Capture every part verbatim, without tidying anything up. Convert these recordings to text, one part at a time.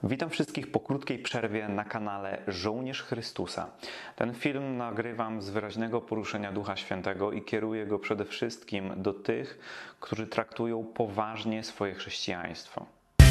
Witam wszystkich po krótkiej przerwie na kanale Żołnierz Chrystusa. Ten film nagrywam z wyraźnego poruszenia Ducha Świętego i kieruję go przede wszystkim do tych, którzy traktują poważnie swoje chrześcijaństwo.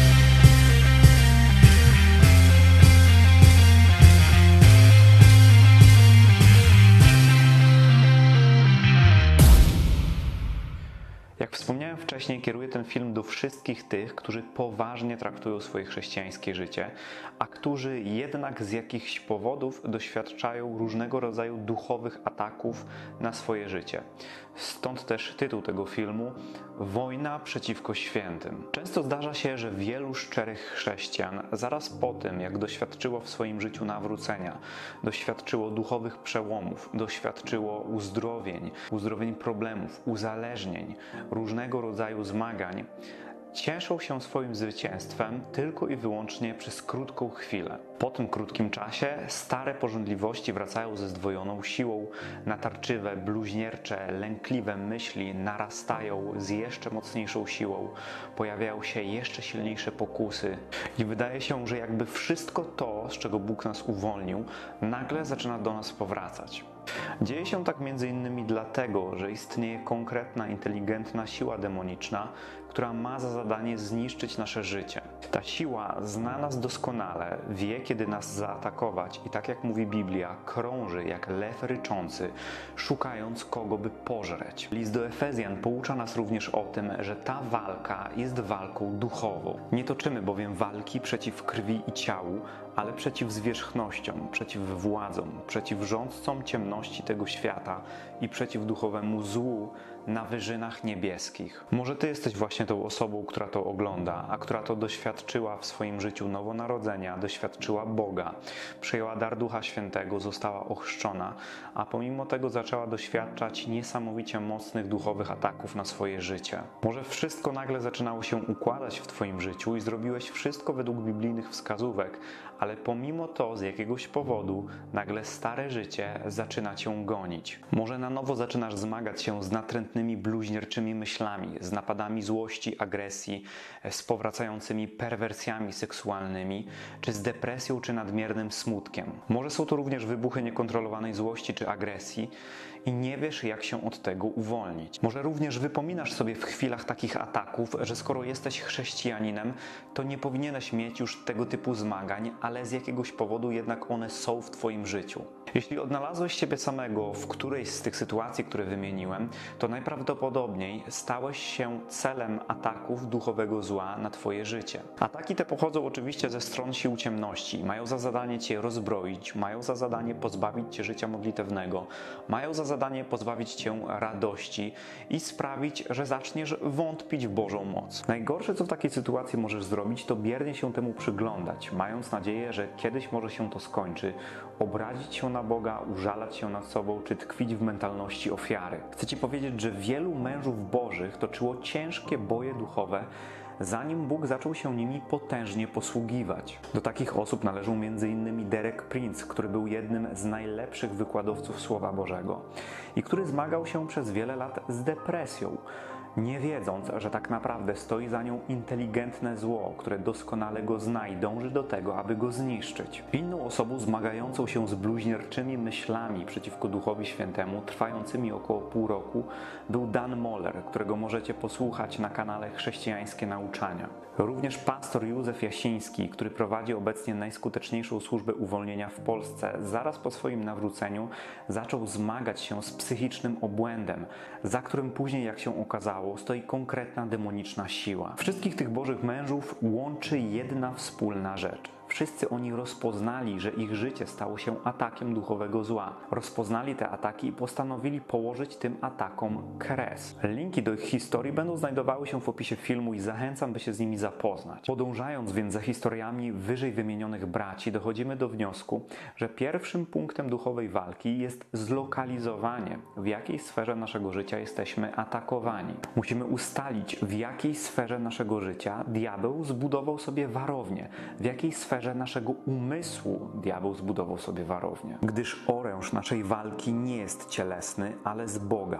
Jak wspomniałem wcześniej, kieruję ten film do wszystkich tych, którzy poważnie traktują swoje chrześcijańskie życie, a którzy jednak z jakichś powodów doświadczają różnego rodzaju duchowych ataków na swoje życie. Stąd też tytuł tego filmu Wojna przeciwko świętym. Często zdarza się, że wielu szczerych chrześcijan zaraz po tym, jak doświadczyło w swoim życiu nawrócenia, doświadczyło duchowych przełomów, doświadczyło uzdrowień, uzdrowień problemów, uzależnień, różnego rodzaju zmagań, cieszą się swoim zwycięstwem tylko i wyłącznie przez krótką chwilę. Po tym krótkim czasie stare pożądliwości wracają ze zdwojoną siłą, natarczywe, bluźniercze, lękliwe myśli narastają z jeszcze mocniejszą siłą, pojawiają się jeszcze silniejsze pokusy i wydaje się, że jakby wszystko to, z czego Bóg nas uwolnił, nagle zaczyna do nas powracać. Dzieje się tak między innymi dlatego, że istnieje konkretna, inteligentna siła demoniczna, która ma za zadanie zniszczyć nasze życie. Ta siła zna nas doskonale, wie kiedy nas zaatakować i tak jak mówi Biblia, krąży jak lew ryczący, szukając kogo by pożreć. List do Efezjan poucza nas również o tym, że ta walka jest walką duchową. Nie toczymy bowiem walki przeciw krwi i ciału, ale przeciw zwierzchnościom, przeciw władzom, przeciw rządcom ciemności tego świata i przeciw duchowemu złu na wyżynach niebieskich. Może Ty jesteś właśnie tą osobą, która to ogląda, a która to doświadczyła w swoim życiu nowonarodzenia, doświadczyła Boga, przyjęła dar Ducha Świętego, została ochrzczona, a pomimo tego zaczęła doświadczać niesamowicie mocnych duchowych ataków na swoje życie. Może wszystko nagle zaczynało się układać w Twoim życiu i zrobiłeś wszystko według biblijnych wskazówek, ale pomimo to z jakiegoś powodu nagle stare życie zaczyna Cię gonić. Może na nowo zaczynasz zmagać się z natrętnymi, bluźnierczymi myślami, z napadami złości, agresji, z powracającymi perwersjami seksualnymi, czy z depresją, czy nadmiernym smutkiem. Może są to również wybuchy niekontrolowanej złości czy agresji i nie wiesz, jak się od tego uwolnić. Może również wypominasz sobie w chwilach takich ataków, że skoro jesteś chrześcijaninem, to nie powinieneś mieć już tego typu zmagań, ale z jakiegoś powodu jednak one są w Twoim życiu. Jeśli odnalazłeś siebie samego w którejś z tych sytuacji, które wymieniłem, to najprawdopodobniej stałeś się celem ataków duchowego zła na Twoje życie. Ataki te pochodzą oczywiście ze stron sił ciemności, mają za zadanie Cię rozbroić, mają za zadanie pozbawić Cię życia modlitewnego, mają za zadanie pozbawić Cię radości i sprawić, że zaczniesz wątpić w Bożą moc. Najgorsze, co w takiej sytuacji możesz zrobić, to biernie się temu przyglądać, mając nadzieję, że kiedyś może się to skończy, obrazić się na Boga, użalać się nad sobą, czy tkwić w mentalności ofiary. Chcę Ci powiedzieć, że wielu mężów bożych toczyło ciężkie boje duchowe, zanim Bóg zaczął się nimi potężnie posługiwać. Do takich osób należą między innymi Derek Prince, który był jednym z najlepszych wykładowców Słowa Bożego i który zmagał się przez wiele lat z depresją, nie wiedząc, że tak naprawdę stoi za nią inteligentne zło, które doskonale go zna i dąży do tego, aby go zniszczyć. Inną osobą zmagającą się z bluźnierczymi myślami przeciwko Duchowi Świętemu, trwającymi około pół roku, był Dan Moller, którego możecie posłuchać na kanale Chrześcijańskie Nauczania. Również pastor Józef Jasiński, który prowadzi obecnie najskuteczniejszą służbę uwolnienia w Polsce, zaraz po swoim nawróceniu zaczął zmagać się z psychicznym obłędem, za którym później, jak się okazało, stoi konkretna demoniczna siła. Wszystkich tych bożych mężów łączy jedna wspólna rzecz. Wszyscy oni rozpoznali, że ich życie stało się atakiem duchowego zła. Rozpoznali te ataki i postanowili położyć tym atakom kres. Linki do ich historii będą znajdowały się w opisie filmu i zachęcam, by się z nimi zapoznać. Podążając więc za historiami wyżej wymienionych braci, dochodzimy do wniosku, że pierwszym punktem duchowej walki jest zlokalizowanie, w jakiej sferze naszego życia jesteśmy atakowani. Musimy ustalić, w jakiej sferze naszego życia diabeł zbudował sobie warownię, w jakiej sferze naszego umysłu diabeł zbudował sobie warownię. Gdyż oręż naszej walki nie jest cielesny, ale z Boga.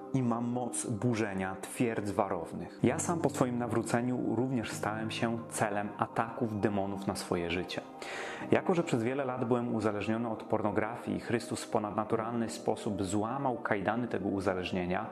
i ma moc burzenia twierdz warownych. Ja sam po swoim nawróceniu również stałem się celem ataków demonów na swoje życie. Jako że przez wiele lat byłem uzależniony od pornografii i Chrystus w ponadnaturalny sposób złamał kajdany tego uzależnienia,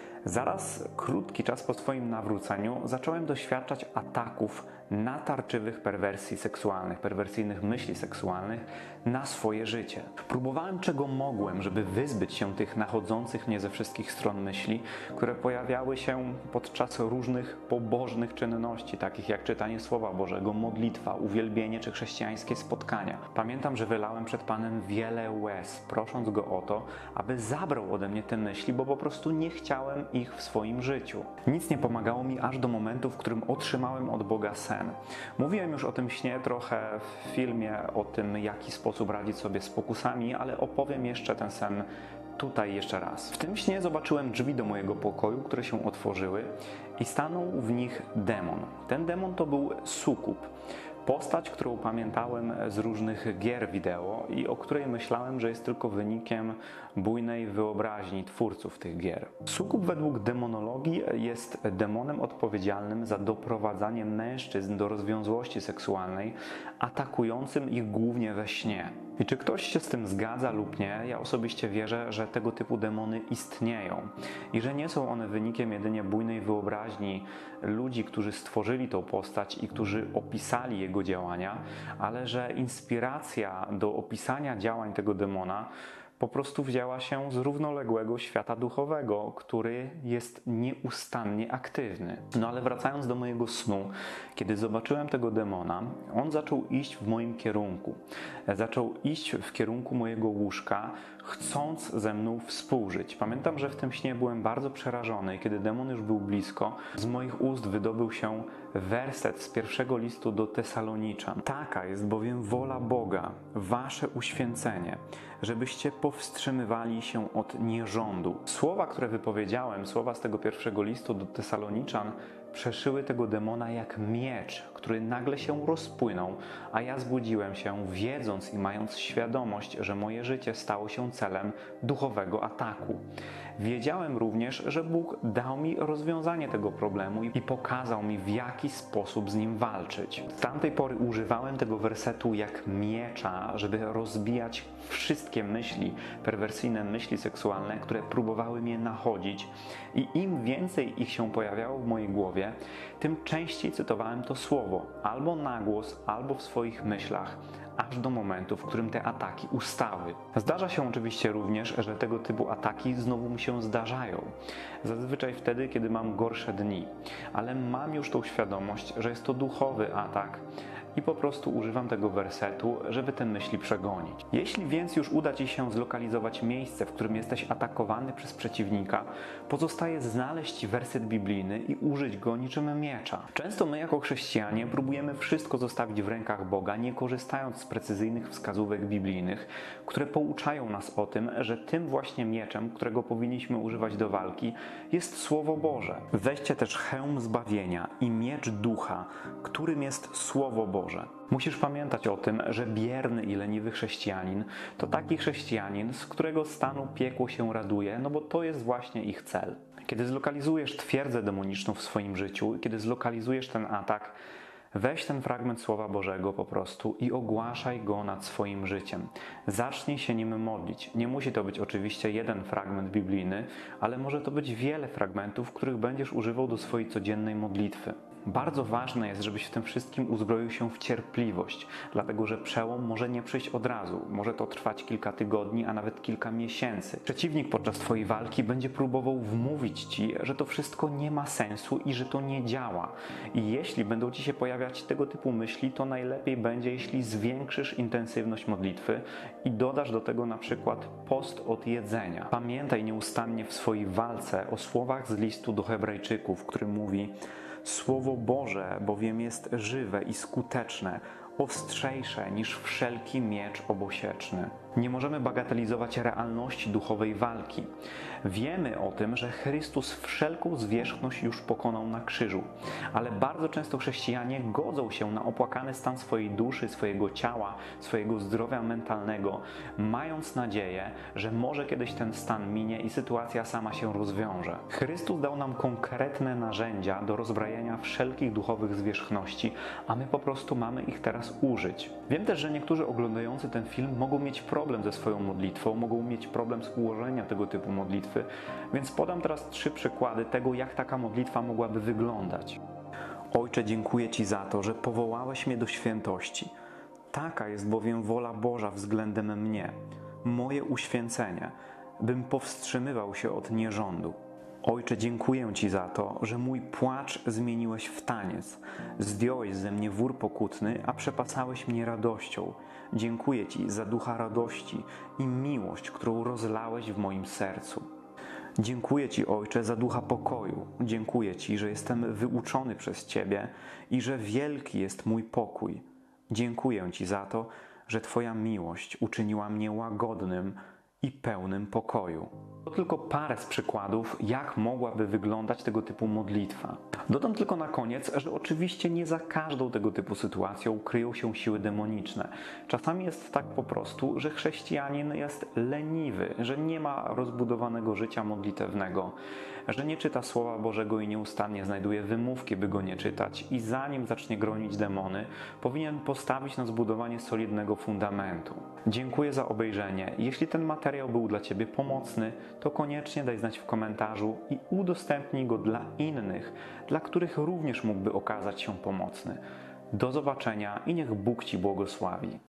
zaraz krótki czas po swoim nawróceniu zacząłem doświadczać ataków natarczywych perwersji seksualnych, perwersyjnych myśli seksualnych na swoje życie. Próbowałem czego mogłem, żeby wyzbyć się tych nachodzących mnie ze wszystkich stron myśli, które pojawiały się podczas różnych pobożnych czynności, takich jak czytanie Słowa Bożego, modlitwa, uwielbienie czy chrześcijańskie spotkania. Pamiętam, że wylałem przed Panem wiele łez, prosząc Go o to, aby zabrał ode mnie te myśli, bo po prostu nie chciałem ich w swoim życiu. Nic nie pomagało mi aż do momentu, w którym otrzymałem od Boga sen. Mówiłem już o tym śnie trochę w filmie, o tym, w jaki sposób radzić sobie z pokusami, ale opowiem jeszcze ten sen tutaj jeszcze raz. W tym śnie zobaczyłem drzwi do mojego pokoju, które się otworzyły i stanął w nich demon. Ten demon to był sukub. Postać, którą pamiętałem z różnych gier wideo i o której myślałem, że jest tylko wynikiem bujnej wyobraźni twórców tych gier. Sukub według demonologii jest demonem odpowiedzialnym za doprowadzanie mężczyzn do rozwiązłości seksualnej, atakującym ich głównie we śnie. I czy ktoś się z tym zgadza lub nie, ja osobiście wierzę, że tego typu demony istnieją i że nie są one wynikiem jedynie bujnej wyobraźni ludzi, którzy stworzyli tą postać i którzy opisali jego działania, ale że inspiracja do opisania działań tego demona po prostu wzięła się z równoległego świata duchowego, który jest nieustannie aktywny. No ale wracając do mojego snu, kiedy zobaczyłem tego demona, on zaczął iść w moim kierunku. Zaczął iść w kierunku mojego łóżka, chcąc ze mną współżyć. Pamiętam, że w tym śnie byłem bardzo przerażony, kiedy demon już był blisko. Z moich ust wydobył się werset z pierwszego listu do Tesaloniczan. Taka jest bowiem wola Boga, wasze uświęcenie, żebyście powstrzymywali się od nierządu. Słowa, które wypowiedziałem, słowa z tego pierwszego listu do Tesaloniczan, przeszyły tego demona jak miecz, który nagle się rozpłynął, a ja zbudziłem się, wiedząc i mając świadomość, że moje życie stało się celem duchowego ataku. Wiedziałem również, że Bóg dał mi rozwiązanie tego problemu i pokazał mi, w jaki sposób z nim walczyć. Z tamtej pory używałem tego wersetu jak miecza, żeby rozbijać wszystkie myśli, perwersyjne myśli seksualne, które próbowały mnie nachodzić, i im więcej ich się pojawiało w mojej głowie, tym częściej cytowałem to słowo, albo na głos, albo w swoich myślach, aż do momentu, w którym te ataki ustały. Zdarza się oczywiście również, że tego typu ataki znowu mi się zdarzają. Zazwyczaj wtedy, kiedy mam gorsze dni, ale mam już tą świadomość, że jest to duchowy atak i po prostu używam tego wersetu, żeby te myśli przegonić. Jeśli więc już uda Ci się zlokalizować miejsce, w którym jesteś atakowany przez przeciwnika, pozostaje znaleźć werset biblijny i użyć go niczym miecza. Często my jako chrześcijanie próbujemy wszystko zostawić w rękach Boga, nie korzystając z precyzyjnych wskazówek biblijnych, które pouczają nas o tym, że tym właśnie mieczem, którego powinniśmy używać do walki, jest Słowo Boże. Weźcie też hełm zbawienia i miecz ducha, którym jest Słowo Boże. Musisz pamiętać o tym, że bierny i leniwy chrześcijanin to taki chrześcijanin, z którego stanu piekło się raduje, no bo to jest właśnie ich cel. Kiedy zlokalizujesz twierdzę demoniczną w swoim życiu, kiedy zlokalizujesz ten atak, weź ten fragment Słowa Bożego po prostu i ogłaszaj go nad swoim życiem. Zacznij się nim modlić. Nie musi to być oczywiście jeden fragment biblijny, ale może to być wiele fragmentów, których będziesz używał do swojej codziennej modlitwy. Bardzo ważne jest, żebyś w tym wszystkim uzbroił się w cierpliwość, dlatego że przełom może nie przyjść od razu. Może to trwać kilka tygodni, a nawet kilka miesięcy. Przeciwnik podczas Twojej walki będzie próbował wmówić Ci, że to wszystko nie ma sensu i że to nie działa. I jeśli będą Ci się pojawiać tego typu myśli, to najlepiej będzie, jeśli zwiększysz intensywność modlitwy i dodasz do tego na przykład post od jedzenia. Pamiętaj nieustannie w swojej walce o słowach z listu do Hebrajczyków, który mówi: Słowo Boże bowiem jest żywe i skuteczne, ostrzejsze niż wszelki miecz obosieczny. Nie możemy bagatelizować realności duchowej walki. Wiemy o tym, że Chrystus wszelką zwierzchność już pokonał na krzyżu, ale bardzo często chrześcijanie godzą się na opłakany stan swojej duszy, swojego ciała, swojego zdrowia mentalnego, mając nadzieję, że może kiedyś ten stan minie i sytuacja sama się rozwiąże. Chrystus dał nam konkretne narzędzia do rozbrajania wszelkich duchowych zwierzchności, a my po prostu mamy ich teraz użyć. Wiem też, że niektórzy oglądający ten film mogą mieć problem ze swoją modlitwą, mogą mieć problem z ułożenia tego typu modlitwy, więc podam teraz trzy przykłady tego, jak taka modlitwa mogłaby wyglądać. Ojcze, dziękuję Ci za to, że powołałeś mnie do świętości. Taka jest bowiem wola Boża względem mnie, moje uświęcenie, bym powstrzymywał się od nierządu. Ojcze, dziękuję Ci za to, że mój płacz zmieniłeś w taniec. Zdjąłeś ze mnie wór pokutny, a przepasałeś mnie radością. Dziękuję Ci za ducha radości i miłość, którą rozlałeś w moim sercu. Dziękuję Ci, Ojcze, za ducha pokoju. Dziękuję Ci, że jestem wyuczony przez Ciebie i że wielki jest mój pokój. Dziękuję Ci za to, że Twoja miłość uczyniła mnie łagodnym i pełnym pokoju. To tylko parę z przykładów, jak mogłaby wyglądać tego typu modlitwa. Dodam tylko na koniec, że oczywiście nie za każdą tego typu sytuacją kryją się siły demoniczne. Czasami jest tak po prostu, że chrześcijanin jest leniwy, że nie ma rozbudowanego życia modlitewnego, że nie czyta Słowa Bożego i nieustannie znajduje wymówki, by go nie czytać i zanim zacznie gronić demony, powinien postawić na zbudowanie solidnego fundamentu. Dziękuję za obejrzenie. Jeśli ten materiał był dla Ciebie pomocny, to koniecznie daj znać w komentarzu i udostępnij go dla innych, dla których również mógłby okazać się pomocny. Do zobaczenia i niech Bóg Ci błogosławi.